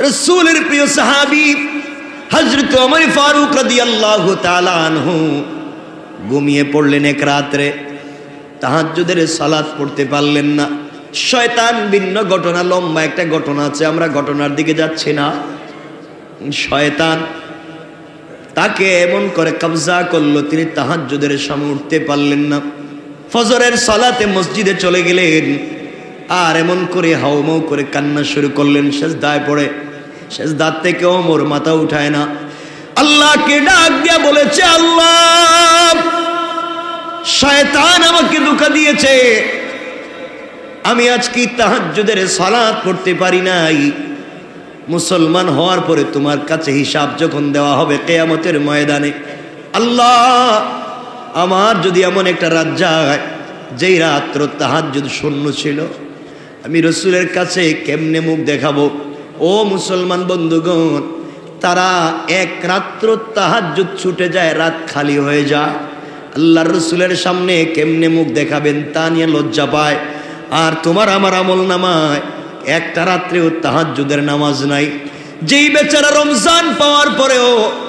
রাসূলের প্রিয় সাহাবী হযরত ওমর ফারুক রাদিয়াল্লাহু তাআলা আনহু ঘুমিয়ে পড়লেন এক রাতে, তাহাজ্জুদের সালাত পড়তে পারলেন না। শয়তান ভিন্ন ঘটনা, লম্বা একটা ঘটনা আছে, আমরা ঘটনার দিকে যাচ্ছি না। শয়তান তাকে এমন করে কবজা করলো, তিনি তাহাজ্জুদের সময় উঠতে পারলেন না। ফজরের সালাতে মসজিদে চলে গেলেন, আর এমন করে হাউমাউ করে কান্না শুরু করলেন। সেজদায় পড়ে, সেজদার থেকে ওমর মাথা উঠায় না, আল্লাহকে ডাক দিয়া বলেছে, আল্লাহ, শয়তান আমাকে ধোঁকা দিয়েছে, আমি আজকে তাহাজ্জুদের সালাত পড়তে পারি নাই। মুসলমান হওয়ার পরে তোমার কাছে হিসাব যখন দেওয়া হবে কিয়ামতের ময়দানে, আল্লাহ, আমার যদি এমন একটা রাত যায় যেই রাত্র তাহাজ্জুদ শূন্য ছিল, আমি রাসূলের কাছে কেমনে মুখ দেখাবো? ও মুসলমান বন্ধুগণ, তারা এক রাত্র তাহাজ্জুদ ছুটে যায়, রাত খালি হয়ে যায়, আল্লাহর রাসূলের সামনে কেমনে মুখ দেখাবেন তা নিয়ে লজ্জা পায়। আর তোমার আমার আমল নামায় একটা রাত্রেও তাহাজ্জুদের নামাজ নাই। যেই বেচারা রমজান পাওয়ার পরেও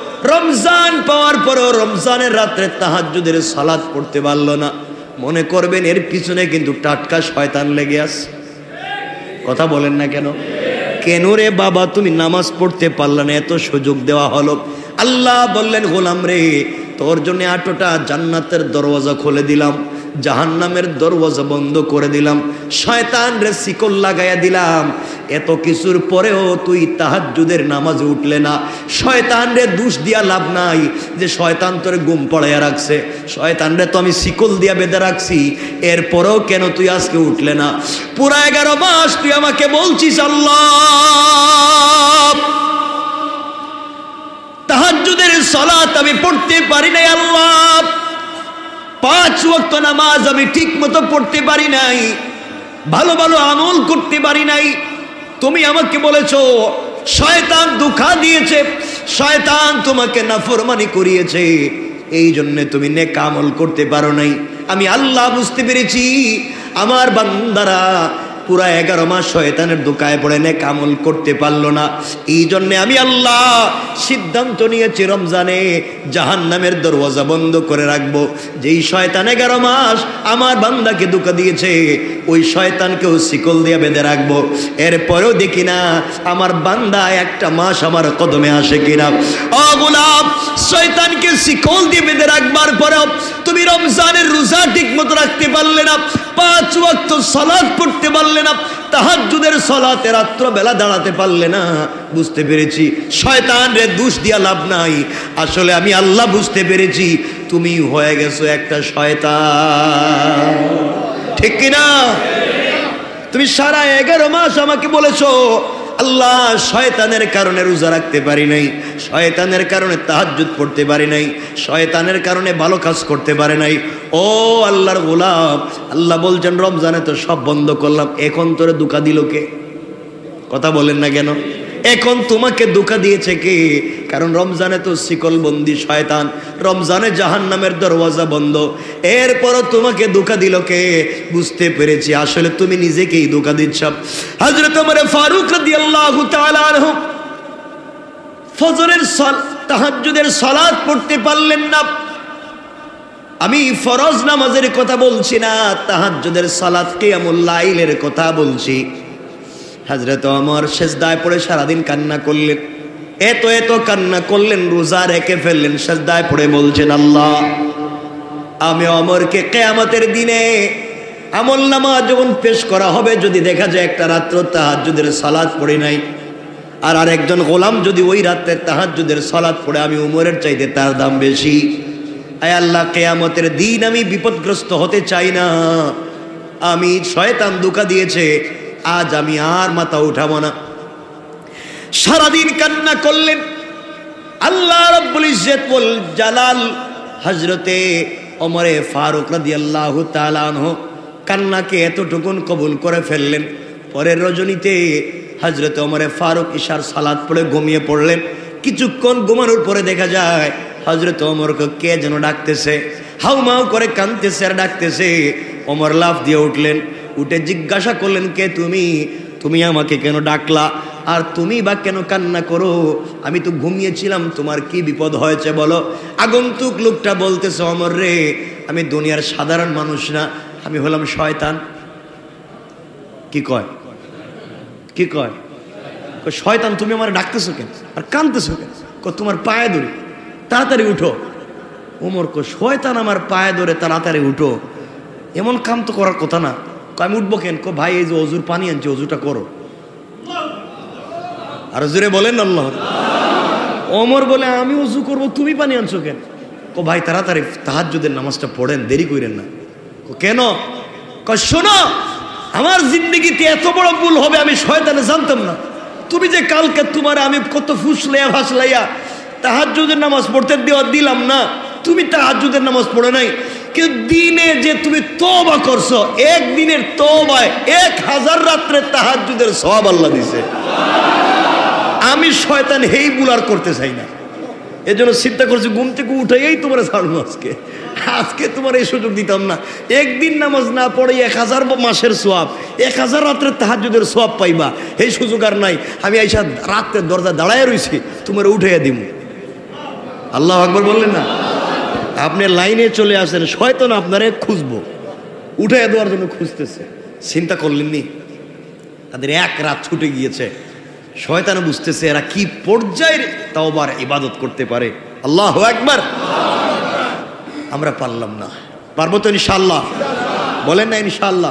রমজানের রাত্রে তাহাজ্জুদের সালাত পড়তে পারলো না, মনে করবেন এর পিছনে কিন্তু টাটকা শয়তান লেগে আছে। কথা বলেন না কেন? কেন রে বাবা তুমি নামাজ পড়তে পারলে না? এত সুযোগ দেওয়া হলো। আল্লাহ বললেন, গোলাম রে, তোর জন্য 8টা জান্নাতের দরওয়াজা খুলে দিলাম, জাহান্নামের দরওয়াজা বন্ধ করে দিলাম, শয়তান রে শিকল লাগাইয়া দিলাম। এত কিছুর পরেও তুই তাহাজ্জুদের নামাজে উঠলে না। শয়তান রে দোষ দিয়া লাভ নাই যে শয়তান তোরে ঘুম পড়াইয়া রাখছে, শয়তান রে তো আমি শিকল দিয়া বেঁধে রাখছি, এরপরেও কেন তুই আজকে উঠলে না? পুরা 11 মাস তুই আমাকে বলছিস আল্লাহ তাহাজ্জুদের সালাত আমি পড়তে পারি নাই, আল্লাহ 5 ওয়াক্ত নামাজ আমি ঠিক মতো পড়তে পারি নাই, ভালো ভালো আমল করতে পারি নাই। তুমি আমাকে বলেছো শয়তান ধোঁকা দিয়েছে, শয়তান তোমাকে নাফরমানি করিয়েছে, এই জন্য তুমি নেক আমল করতে পারো নাই। আমি আল্লাহ বুঝতে পেরেছি আমার বান্দারা পুরা 11 মাস শয়তানের ধোঁকায় পড়ে নেক আমল করতে পারলো না। এই জন্য আমি আল্লাহ সিদ্ধান্ত নিয়েছি রমজানে জাহান্নামের দরওয়াজা বন্ধ করে রাখবো। যেই শয়তান 11 মাস আমার বান্দাকে ধোঁকা দিয়েছে, ওই শয়তানকেও শিকল দিয়ে বেঁধে রাখবো। এরপরেও দেখি না আমার বান্দা একটা মাস আমার কদমে আসে কিনা। ও গোলাম, শয়তানকে শিকল দিয়ে বেঁধে রাখবার পরেও তুমি রমজানের রোজা ঠিক মতো রাখতে পারলে না, 5 ওয়াক্ত সালাত পড়তে পারলে না, তাহাজ্জুদের সালাতে রাত্র বেলা দাঁড়াতে পারলে না। বুঝতে পেরেছি শয়তান রে দোষ দিয়া লাভ নাই, আসলে আমি আল্লাহ বুঝতে পেরেছি তুমি হয়ে গেছো একটা শয়তান। ঠিক কিনা? তুমি সারা 11 মাস আমাকে বলেছো আল্লাহ শয়তানের কারণে রোজা রাখতে পারি নাই, শয়তানের কারণে তাহাজ্জুদ পড়তে পারি নাই, শয়তানের কারণে ভালো কাজ করতে পারে নাই। ও আল্লাহর গোলাম, আল্লাহ বলছেন রমজানে তো সব বন্ধ করলাম, এখন তোরে ধোঁকা দিল কে? কথা বলেন না কেন? এখন তোমাকে ধোঁকা দিয়েছে কে? কারণ রমজানে তো শিকল বন্দি শয়তান, রমজানে জাহান্নামের দরওয়াজা বন্ধ, এরপরও তোমাকে ধোঁকা দিল কে? বুঝতে পেরেছি আসলে তুমি নিজেকেই ধোঁকা দিচ্ছ। হযরত ওমর ফারুক রাদিয়াল্লাহু তাআলা আনহু ফজরের তাহাজ্জুদের সালাত পড়তে পারলেন না। আমি ফরজ নামাজের কথা বলছি না, তাহাজ্জুদের সালাত কিয়ামুল লাইলের কথা বলছি। হযরত ওমর সেজদায় পড়ে সারাদিন কান্না করলেন, এত কান্না করলেন, রোজা রেখে ফেললেন, সেজদায় পড়ে বলছেন, আল্লাহ, আমি ওমরকে কিয়ামতের দিনে আমলনামা যখন পেশ করা হবে, যদি দেখা যায় একটা রাত্র তাহাজ্জুদের সালাত পড়ে নাই, আর আরেকজন গোলাম যদি ওই রাতে তাহাজ্জুদের সালাত পড়ে, আমি ওমরের চাইতে তার দাম বেশি। আয় আল্লাহ, কিয়ামতের দিন আমি বিপদগ্রস্ত হতে চাই না, আমি শয়তান ধোঁকা দিয়েছে, আজ আমি আর মাথা উঠাবো না। সারাদিন কান্না করলেন। আল্লাহ রাব্বুল ইজ্জত ওয়াল জালাল হযরতে ওমর ফারুক রাদিয়াল্লাহু তাআলা আনহু কান্নাকে এতটুকুন কবুল করে ফেললেন। পরের রজনীতে হযরতে ওমর ফারুক ইশার সালাত পড়ে ঘুমিয়ে পড়লেন। কিছুক্ষণ ঘুমানোর পরে দেখা যায় হযরত ওমরকে কে যেন ডাকতেছে, হাউমাউ করে কাঁদতেছে আর ডাকতেছে। ওমর লাফ দিয়ে উঠলেন, উঠে জিজ্ঞাসা করলেন, কে তুমি? তুমি আমাকে কেন ডাকলা? আর তুমি বা কেন কান্না করো? আমি তো ঘুমিয়েছিলাম, তোমার কি বিপদ হয়েছে বলো? আগন্তুক লোকটা বলতেছে, ওমর রে, আমি দুনিয়ার সাধারণ মানুষ না, আমি হলাম শয়তান। কি কয়? কি কয়? শয়তান, তুমি আমার ডাকতেছো কেন আর কাঁদতেছো কেন? তোমার পায়ে ধরে, তাড়াতাড়ি উঠো। ওমর কো, শয়তান আমার পায়ে ধরে তাড়াতাড়ি উঠো, এমন কাম তো করার কথা না। আমি উঠবো কেন? ভাই এই যে অজুর পানি আনছি, অজুটা করো। আর জোরে বলেন আল্লাহ। ওমর বলে, আমি অজু করবো, তুমি পানি আনছো কেন? ভাই তাড়াতাড়ি তাহাজ্জুদের নামাজটা পড়েন, দেরি করেন না। কেন? শোনো, আমার জিন্দগিতে এত বড় ভুল হবে আমি শয়তানে জানতাম না। তুমি যে কালকে তোমার আমি কত ফুসলাইয়া ভাসলাইয়া তাহাজ্জুদের নামাজ পড়তে দিলাম না, তুমি তাহাজ্জুদের নামাজ পড়ে নাই, কিন্তু দিনে যে তুমি তওবা করছো, একদিনের তওবায় 1000 রাত্রের তাহাজ্জুদের সওয়াব আল্লাহ দিছে। আমি শয়তান হেই ভুল আর করতে চাই না। এজন্য চিন্তা করছি, ঘুম থেকে উঠেই তোমার ছাড়বো আজকে। আজকে তোমার এই সুযোগ দিতাম না। একদিন নামাজ না পড়ে 1000 মাসের সোয়াব, 1000 রাত্রের তাহাজ্জুদের সোয়াব পাইবা, এই সুযোগ আর নাই। আমি আইসা রাত্রের দরজা দাঁড়ায় রইছি, তোমার উঠাইয়া দিব। আল্লাহু আকবার বললেন না? আপনি লাইনে চলে আসেন, শয়তান আপনারে খুঁজবো, উঠাইয়া দেওয়ার জন্য খুঁজতেছে। চিন্তা করলেননি? তাদের এক রাত ছুটে গিয়েছে। শয়তান বুঝতেছে এরা কি পর্যায়ের তাওবার ইবাদত করতে পারে। আল্লাহু আকবার। আমরা পারলাম না, পারবো তো ইনশাআল্লাহ? বলেন না ইনশাআল্লাহ?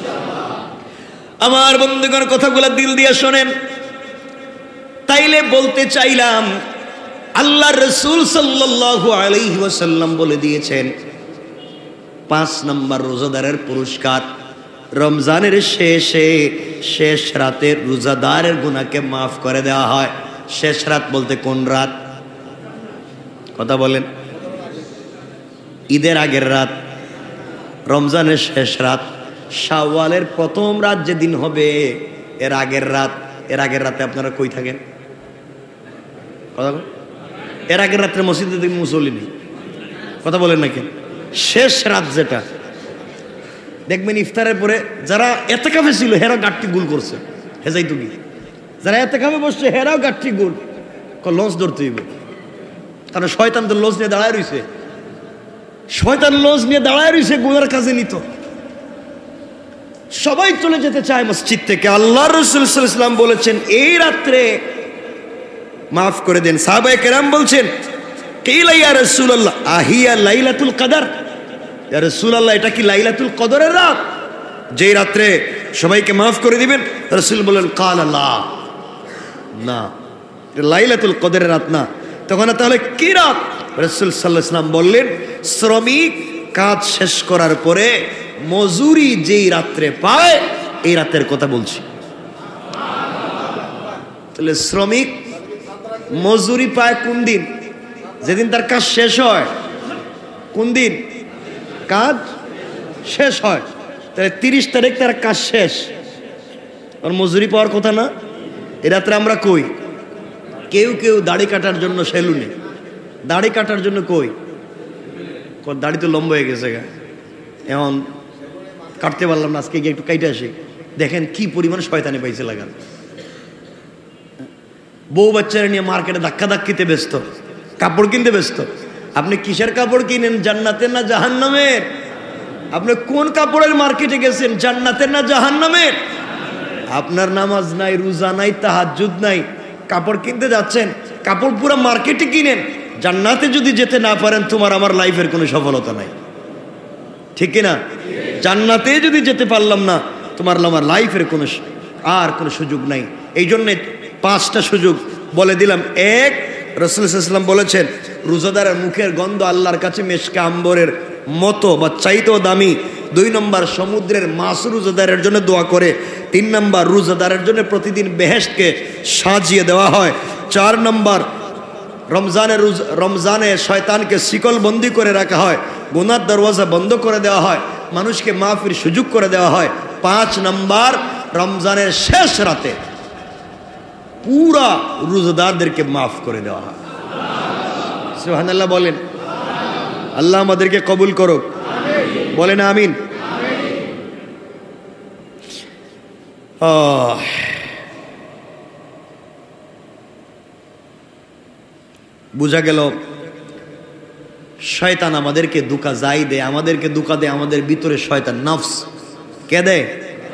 আমার বন্ধুগণ, কথাগুলো দিল দিয়ে শোনেন। তাইলে বলতে চাইলাম, আল্লাহ রাসূল সাল্লাল্লাহু আলাইহি ওয়াসাল্লাম বলে দিয়েছেন 5 নম্বর রোজাদারের পুরস্কার, রমজানের শেষে শেষ রাতে রোজাদারের গুনাহকে মাফ করে দেওয়া হয়। শেষ রাত বলতে কোন রাত? কথা বলেন। ঈদের আগের রাত, রমজানের শেষ রাত, শাওয়ালের প্রথম রাত যেদিন হবে এর আগের রাত। এর আগের রাতে আপনারা কই থাকেন? কথা বলেন। এর আগের রাত্রে মসজিদে দেখি মুসল্লি নেই। কথা বলেন না কেন? শেষ রাত যেটা দেখবেন ইফতারের পরে যারা এতেকাফে ছিল হেরাও গাঠটি গুল করছে, হেজাই তুমি যারা এতেকাফে বসছে হেরাও গাঠটি গুল, লঞ্চ ধরতে হইব। কারণ শয়তান তো লঞ্চ নিয়ে দাঁড়ায় রইছে, শয়তান লঞ্চ নিয়ে দাঁড়ায় রইছে গুনার কাজে নিত। সবাই চলে যেতে চায় মসজিদ থেকে। আল্লাহ রাসূল সাল্লাল্লাহু আলাইহি ওয়াসাল্লাম বলেছেন এই রাত্রে মাফ করে দেন। সাহাবায়ে কেরাম বলছেন, কিলা ইয়া রাসূলুল্লাহ আহিয়া লাইলাতুল কদর? ইয়া রাসূলুল্লাহ, এটা কি লাইলাতুল কদরের রাত, যেই রাত্রে সবাইকে মাফ করে দিবেন? রাসূল বলেন, কালা লা, না, লাইলাতুল কদরের রাত না। তখন তাহলে কি রাত? রাসূল সাল্লাল্লাহু আলাইহি ওয়াসাল্লাম বললেন, শ্রমিক কাজ শেষ করার পরে মজুরি যেই রাত্রে পায় এই রাতের কথা বলছি। তাহলে শ্রমিক মজুরি পায় কোন দিন? যেদিন তার কাজ শেষ হয়। কোন দিন কাজ শেষ হয়? তাহলে 30 তারিখ তার কাজ শেষ, আর মজুরি পাওয়ার কথা না। এ রাত্রে আমরা কই? কেউ কেউ দাড়ি কাটার জন্য সেলুনে, দাড়ি কাটার জন্য কই? দাড়ি তো লম্বা হয়ে গেছে, এখন কাটতে পারলাম না, আজকে গিয়ে একটু কাইটে আসি। দেখেন কি পরিমাণ শয়তানি পাইছে লাগান। বউ বাচ্চারা নিয়ে মার্কেটে ধাক্কা ধাক্কিতে ব্যস্ত, কাপড় কিনতে ব্যস্ত। আপনি কিসের কাপড় কিনেন, জান্নাতের না জাহান্নামের? আপনি কোন কাপড়ের মার্কেটে গেছেন, জান্নাতের না জাহান্নামের? আপনার নামাজ নাই, রোজা নাই, তাহাজ্জুদ নাই, কাপড় কিনতে যাচ্ছেন, কাপড় পুরো মার্কেটে কিনেন। জান্নাতে যদি যেতে না পারেন তোমার আমার লাইফের কোনো সফলতা নাই, ঠিক কিনা? জান্নাতে যদি যেতে পারলাম না তোমার আমার লাইফের কোনো আর কোনো সুযোগ নাই। এই জন্যে 5টা সুযোগ বলে দিলাম। 1, রাসূল সাল্লাল্লাহু আলাইহি ওয়াসাল্লাম বলেছেন রোজাদারের মুখের গন্ধ আল্লাহর কাছে মেশকে আম্বরের মতো বা চাইতেও দামি। 2 নম্বর, সমুদ্রের মাছ রোজাদারের জন্য দোয়া করে। 3 নম্বর, রোজাদারের জন্য প্রতিদিন বেহেশতকে সাজিয়ে দেওয়া হয়। 4 নম্বর, রমজানে শয়তানকে শিকল বন্দি করে রাখা হয়, গুনার দরওয়াজা বন্ধ করে দেওয়া হয়, মানুষকে মাফির সুযোগ করে দেওয়া হয়। 5 নম্বর, রমজানের শেষ রাতে পুরা রোজাদারদেরকে মাফ করে দেওয়া হয়। সুবহানাল্লাহ বলেন। আল্লাহ আমাদেরকে কবুল করুক, বলেন আমিন। বোঝা গেল শয়তান আমাদেরকে ধোঁকা যাই দেয়, আমাদেরকে ধোঁকা দেয় আমাদের ভিতরে শয়তান নফস। কে দেয়?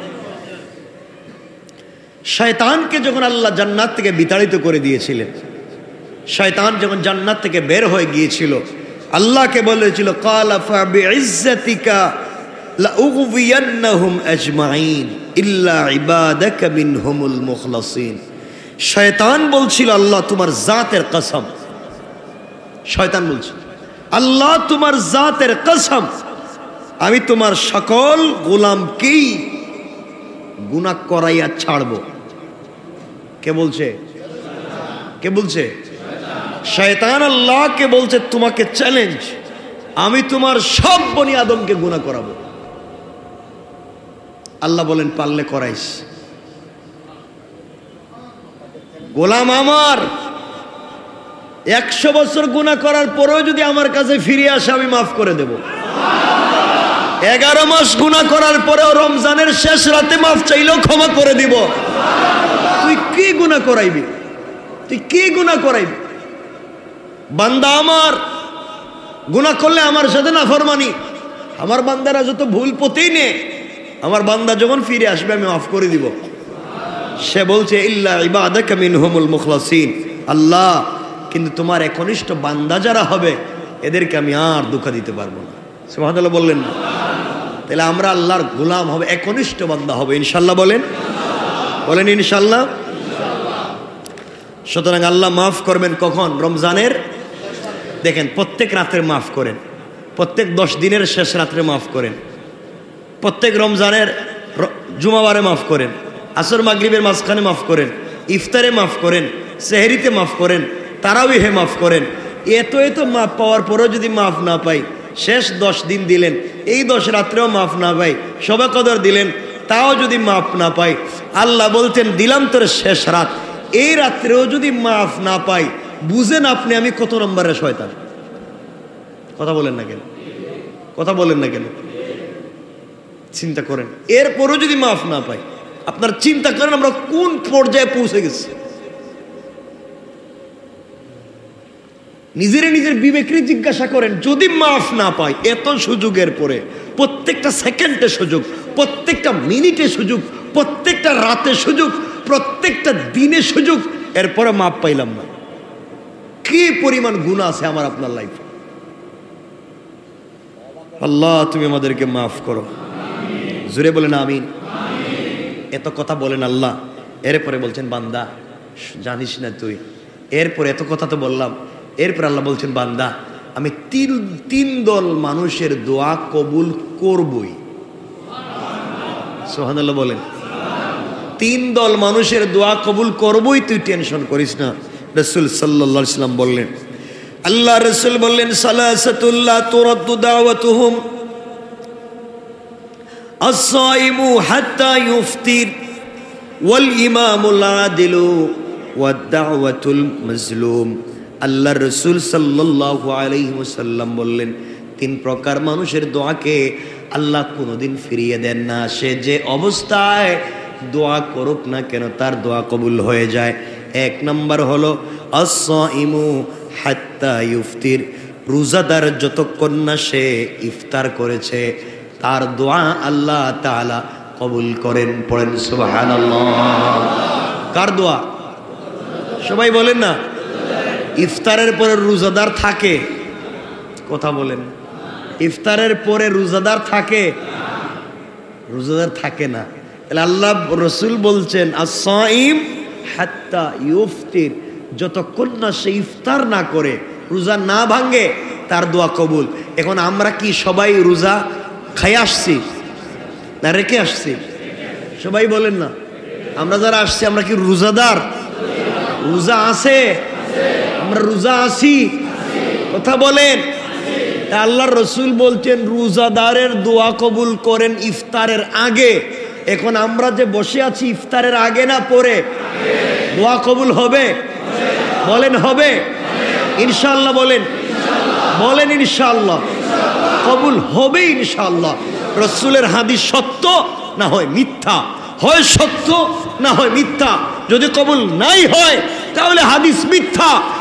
শয়তানকে যখন আল্লাহ জান্নাত থেকে বিতাড়িত করে দিয়েছিলেন, শয়তান যখন জান্নাত থেকে বের হয়ে গিয়েছিল, আল্লাহকে বলেছিল ক্বালা ফাবিইজ্জাতিকা লাউগবিয়ান্নাহুম আজমাইন ইল্লা ইবাদাকা মিনহুমুল মুখলাসিন। শয়তান বলছিল আল্লাহ তোমার জাতের কসম, শয়তান বলছিল আল্লাহ তোমার জাতের কসম, আমি তোমার সকল গোলামকেই গুনাহ করাইয়া ছাড়ব। কে বলছে? কে বলছে? শয়তান আল্লাহকে বলছে তোমাকে চ্যালেঞ্জ, আমি তোমার সব বনি আদমকে গুনাহ করাবো। আল্লাহ বলেন পারলে করাইস। গোলাম আমার 100 বছর গুনাহ করার পরেও যদি আমার কাছে ফিরে আসে আমি মাফ করে দেব। 11 মাস গুনাহ করার পরেও রমজানের শেষ রাতে মাফ চাইলেও ক্ষমা করে দিব। তুই কি গুনাহ করাইবি? তুই কি গুনাহ করাইবি? বান্দা আমার গুনাহ করলে আমার সাথে নাফরমানি, আমার বান্দারা যত ভুল পথেই নে, আমার বান্দা যখন ফিরে আসবে আমি মাফ করে দিব। সে বলছে ইল্লা ইবাদাকা মিনহুমুল মুখলাসিন, আল্লাহ কিন্তু তোমার একনিষ্ঠ বান্দা যারা হবে এদেরকে আমি আর ধোঁকা দিতে পারবো না। সুবহানাল্লাহ বললেন না? তাহলে আমরা আল্লাহর গোলাম হবে, একনিষ্ঠ বান্দা হবে ইনশাআল্লাহ। বলেন বলেন ইনশাআল্লাহ। সুতরাং আল্লাহ মাফ করবেন কখন? রমজানের, দেখেন প্রত্যেক রাতের মাফ করেন, প্রত্যেক 10 দিনের শেষ রাত্রে মাফ করেন, প্রত্যেক রমজানের জুমাবারে মাফ করেন, আসর মাগরিবের মাঝখানে মাফ করেন, ইফতারে মাফ করেন, সেহরিতে মাফ করেন, তারাবিহে মাফ করেন। এত মাফ পাওয়ার পরেও যদি মাফ না পাই, শেষ 10 দিন দিলেন, এই 10 রাত্রেও মাফ না পাই, শবে কদর দিলেন, তাও যদি মাফ না পাই, আল্লাহ বলতেন দিলাম তোর শেষ রাত, এই রাত্রেও যদি মাফ না পাই, বুঝেন আপনি আমি কত নম্বরের শয়তান। কথা বলেন না কেন? কথা বলেন না কেন? চিন্তা করেন, এরপরও যদি মাফ না পাই, আপনার চিন্তা করেন আমরা কোন পর্যায়ে পৌঁছে গেছি। নিজের বিবেককে জিজ্ঞাসা করেন, যদি মাফ না পাই, এত সুযোগের পরে প্রত্যেকটা সেকেন্ডে সুযোগ, প্রত্যেকটা মিনিটে সুযোগ, প্রত্যেকটা রাতে সুযোগ, প্রত্যেকটা দিনে সুযোগ, এরপরে মাফ পাইলাম না, কি পরিমাণ গুনাহ আছে আমার আপনার লাইফে। আল্লাহ তুমি আমাদেরকে মাফ করো, জোরে বলেন আমিন। এত কথা বলেন আল্লাহ, এরপরে বলছেন বান্দা জানিস না তুই, এরপরে এত কথা তো বললাম, এরপর আল্লাহ বলছেন বান্দা আমি তিন দল মানুষের দোয়া কবুল করবই। সুবহানাল্লাহ বলেন। 3 দল মানুষের দোয়া কবুল করবই, তুই টেনশন করিস না। রাসূল সাল্লাল্লাহু আলাইহি ওয়াসাল্লাম বললেন, আল্লাহ রাসূল বললেন সালাসাতুল্লাহ তুরাদ্দু দাওয়াতুহুম as-সাইমু হাত্তা ইফতির ওয়াল ইমামুল আদিলু ওয়াদ দাওয়াতুল মাজলুম। আল্লাহ রাসূল সাল্লাল্লাহু আলাইহি ওয়াসাল্লাম বললেন 3 প্রকার মানুষের দোয়াকে আল্লাহ কোনোদিন ফিরিয়ে দেন না, সে যে অবস্থায় দোয়া করুক না কেন তার দোয়া কবুল হয়ে যায়। 1 নম্বর হলো as-সাইমু হাত্তা ইফতির, রোজাদার যতক্ষণ না সে ইফতার করেছে তার দোয়া আল্লাহ তাআলা কবুল করেন। পড়েন সুবহানাল্লাহ। কার দোয়া? সবাই বলেন না। ইফতারের পরে রোজাদার থাকে, কথা বলেন, ইফতারের পরে রোজাদার থাকে? রোজাদার থাকে না। তাহলে আল্লাহ রসুল বলছেন as-সাইম হাত্তা ইফতির, যতক্ষণ না সে ইফতার না করে, রোজা না ভাঙে, তার দোয়া কবুল। এখন আমরা কি সবাই রোজা খাই আসছি না রেখে আসছি? সবাই বলেন না। আমরা যারা আসছি আমরা কি রোজাদার? রোজা আছে? আমরা রোজা আছি? কথা বলেন। তা আল্লাহর রসুল বলছেন রোজাদারের দোয়া কবুল করেন ইফতারের আগে। এখন আমরা যে বসে আছি ইফতারের আগে না পরে, দোয়া কবুল হবে? বলেন হবে? ইনশাআল্লাহ বলেন, বলেন ইনশাআল্লাহ কবুল হবে ইনশাআল্লাহ। রসুলের হাদিস সত্য না হয় মিথ্যা, হয় সত্য না হয় মিথ্যা। যদি কবুল নাই হয় তাহলে হাদিস মিথ্যা,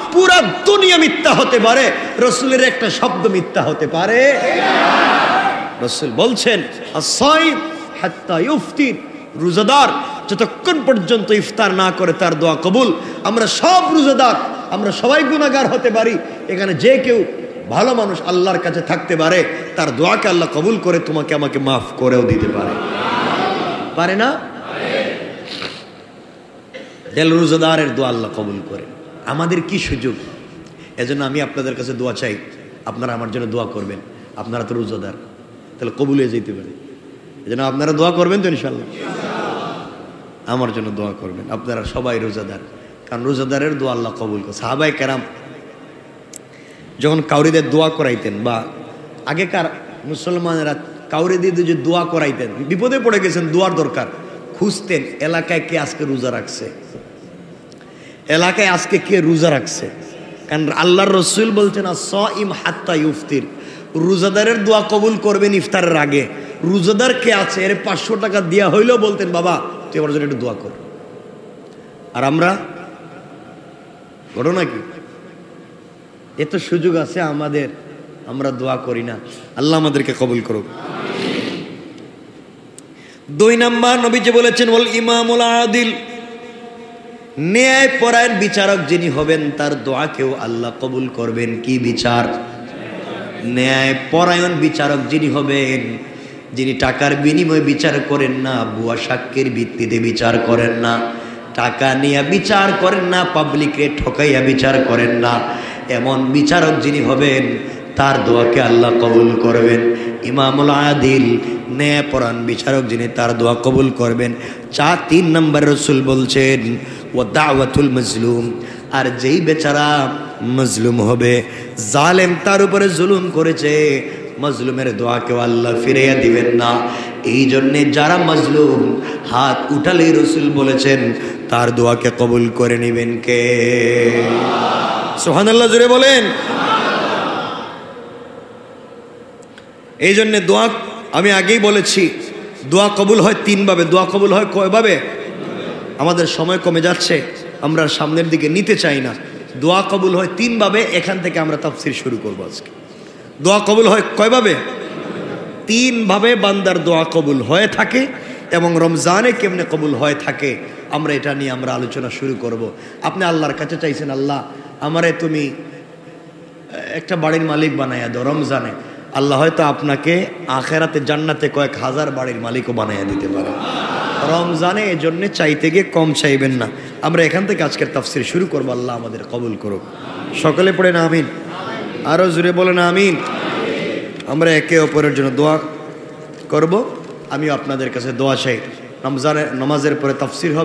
পুরা দুনিয়া মিথ্যা হতে পারে, রাসূলের একটা শব্দ মিথ্যা হতে পারে। রাসূল বলছেন as-সাইম হাত্তা ইফতির, রোজাদার যতক্ষণ পর্যন্ত ইফতার না করে তার দোয়া কবুল। আমরা সব রোজাদার, আমরা সবাই গুনাহগার হতে পারি, এখানে যে কেউ ভালো মানুষ আল্লাহর কাছে থাকতে পারে, তার দোয়াকে আল্লাহ কবুল করে তোমাকে আমাকে মাফ করেও দিতে পারে, পারে না? দিল রোজাদারের দোয়া আল্লাহ কবুল করে। আমাদের কি সুযোগ! এজন্য আমি আপনাদের কাছে দোয়া চাই, আপনারা আমার জন্য দোয়া করবেন। আপনারা তো রোজাদার, তাহলে কবুল হয়ে যেতে পারে। এজন্য আপনারা দোয়া করবেন তো ইনশাআল্লাহ? আমার জন্য দোয়া করবেন। আপনারা সবাই রোজাদার, কারণ রোজাদারের দোয়া আল্লাহ কবুল করে। সাহাবায়ে কেরাম যখন কাউরিদের দোয়া করাইতেন, বা আগেকার মুসলমানেরা কাউরি দিয়ে যে দোয়া করাইতেন, বিপদে পড়ে গেছেন, দোয়ার দরকার, খুঁজতেন এলাকায় কে আজকে রোজা রাখছে, এলাকায় আজকে কে রোজা রাখছে। কারণ আল্লাহর রাসূল বলছেন as-সাইম হাত্তা ইফতির, রোজাদারের দোয়া কবুল করবেন ইফতারের আগে। রোজাদার কে আছে এর 500 টাকা দেওয়া হইলেও বলতেন বাবা তুই আমার জন্য একটু দোয়া কর। আর আমরা ঘটনা কি, এত সুযোগ আছে আমাদের, আমরা দোয়া করি না। আল্লাহ আমাদেরকে কবুল করুক। 2 নাম্বার নবীজি বলেছেন ওয়াল ইমামুল আদিল, ন্যায় পরায়ণ বিচারক যিনি হবেন তার দোয়াকেও আল্লাহ কবুল করবেন। কি বিচার? ন্যায় পরায়ণ বিচারক যিনি হবেন, যিনি টাকার বিনিময়ে বিচার করেন না, ভুয়া সাক্ষ্যের ভিত্তিতে বিচার করেন না, টাকা নিয়ে বিচার করেন না, পাবলিকে ঠকাইয়া বিচার করেন না, এমন বিচারক যিনি হবেন তার দোয়াকে আল্লাহ কবুল করবেন। ইমামুল আদিল, ন্যায়পরায়ণ বিচারক যিনি, তার দোয়া কবুল করবেন। 3 নম্বর রাসূল বলছেন ওয়া দাওয়াতুল মাজলুম, আর যেই বেচারা মজলুম হবে, জালেম তার উপরে জুলুম করেছে, মজলুমের দোয়াকেও আল্লাহ ফিরিয়ে দিবেন না। এই জন্যে যারা মজলুম হাত উঠালেই রাসূল বলেছেন তার দোয়াকে কবুল করে নেবেন কে? সুবহানাল্লাহ, জোরে বলেন। এই জন্যে দোয়া, আমি আগেই বলেছি, দোয়া কবুল হয় 3 ভাবে। দোয়া কবুল হয় কয় ভাবে? আমাদের সময় কমে যাচ্ছে, আমরা সামনের দিকে নিতে চাই না। দোয়া কবুল হয় 3 ভাবে, এখান থেকে আমরা তাফসীর শুরু করব আজকে। দোয়া কবুল হয় কয় ভাবে? 3 ভাবে বান্দার দোয়া কবুল হয়ে থাকে, এবং রমজানে কেমনে কবুল হয়ে থাকে আমরা এটা নিয়ে আমরা আলোচনা শুরু করব। আপনি আল্লাহর কাছে চাইছেন আল্লাহ আমারে তুমি একটা বাড়ির মালিক বানাইয়া দাও রমজানে, আল্লাহ হয়তো আপনাকে আখেরাতে জান্নাতে কয়েক হাজার বাড়ির মালিকও বানাইয়া দিতে পারে রমজানে। এজন্য চাইতে গিয়ে কম চাইবেন না। আমরা এখান থেকে আজকের তাফসীর শুরু করবো। আল্লাহ আমাদের কবুল করুক। সকলে পড়ে না আমিন, আরো জোরে বলে না আমিন। আমরা একে অপরের জন্য দোয়া করব। আমিও আপনাদের কাছে দোয়া চাই। রমজানের নামাজের পরে তাফসীর হবে।